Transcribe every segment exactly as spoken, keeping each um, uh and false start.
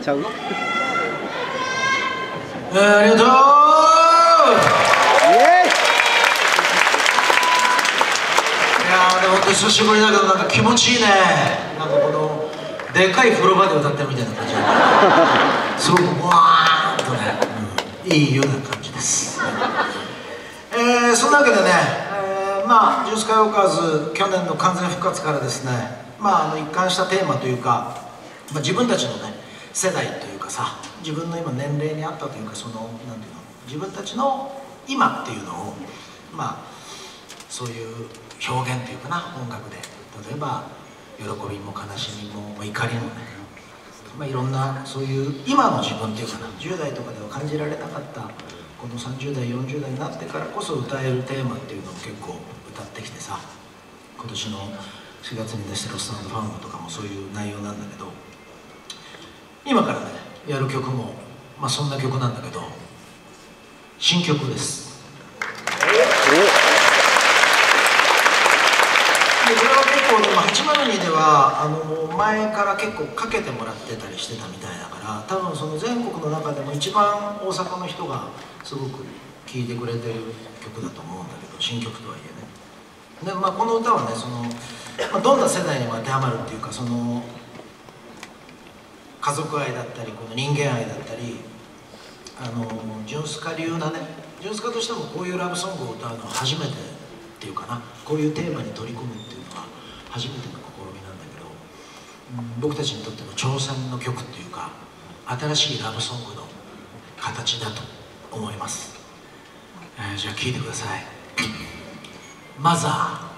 ちゃうの？ えー、ありがとう。イエーイ。いやー、でも本当に久しぶりだけどなんか気持ちいいね。なんかこのでかい風呂場で歌ってるみたいな感じすごくわーっとね、うん、いいような感じです。えー、そんなわけでね、えー、まあジュースカイウォーカーズ去年の完全復活からですね、まあ、あの一貫したテーマというか、まあ、自分たちのね世代というかさ、自分の今年齢に合ったというか、そのなんていうの、自分たちの今っていうのをまあそういう表現というかな、音楽で例えば喜びも悲しみも怒りもね、まあ、いろんなそういう今の自分っていうかな、じゅう代とかでは感じられなかったこのさんじゅう代よんじゅう代になってからこそ歌えるテーマっていうのを結構歌ってきてさ、今年のしがつに出してる「ロスト&ファウンド」とかもそういう内容なんだけど、今からねやる曲もまあそんな曲なんだけど、新曲です。でこれは結構でもはちまるにではあの前から結構かけてもらってたりしてたみたいだから、多分その全国の中でも一番大阪の人がすごく聴いてくれてる曲だと思うんだけど、新曲とはいえね。で、まあ、この歌はねその、まあ、どんな世代にも当てはまるっていうか、その家族愛だったりこの人間愛だったり、あのジュンスカ流なね、ジュンスカとしてもこういうラブソングを歌うのは初めてっていうかな、こういうテーマに取り組むっていうのは初めての試みなんだけど、うん、僕たちにとっての挑戦の曲っていうか新しいラブソングの形だと思います。えー、じゃあ聴いてください。マザー。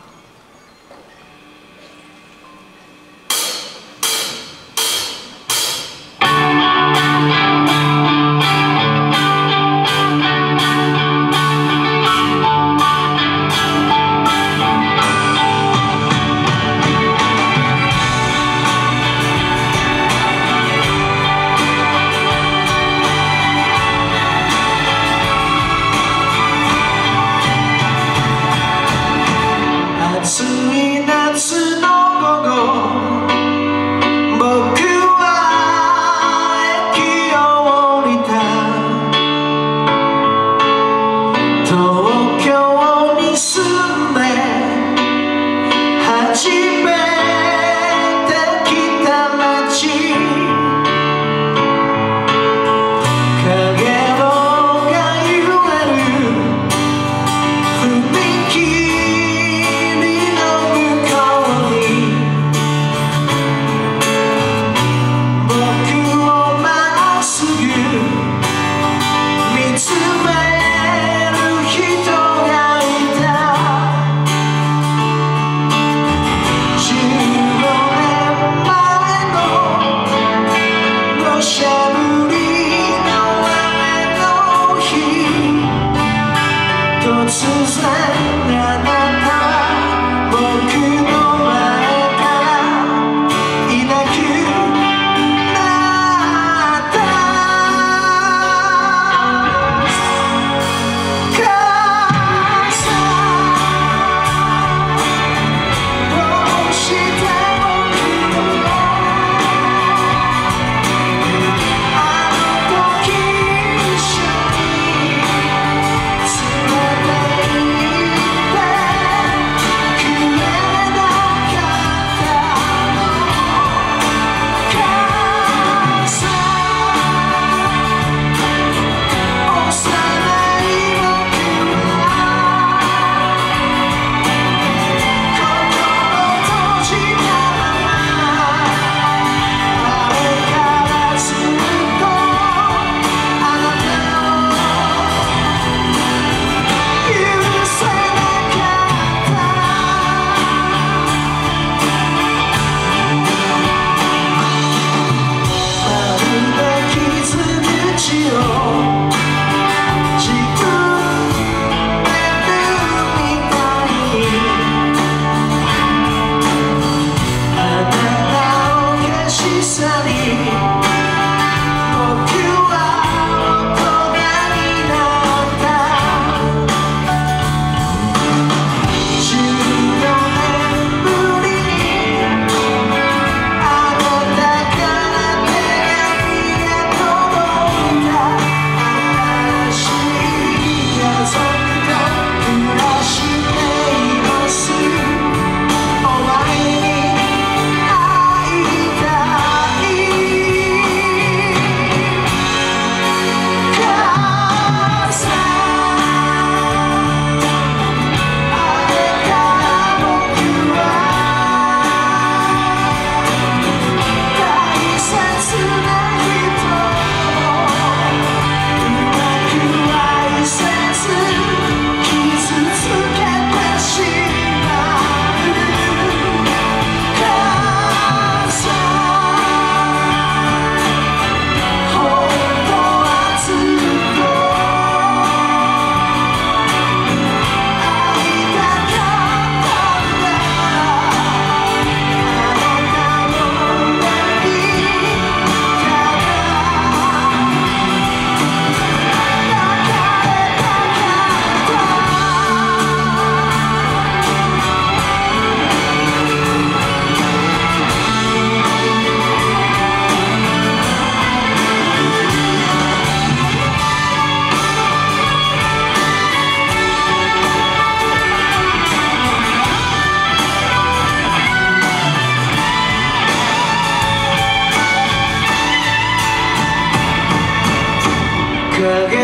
影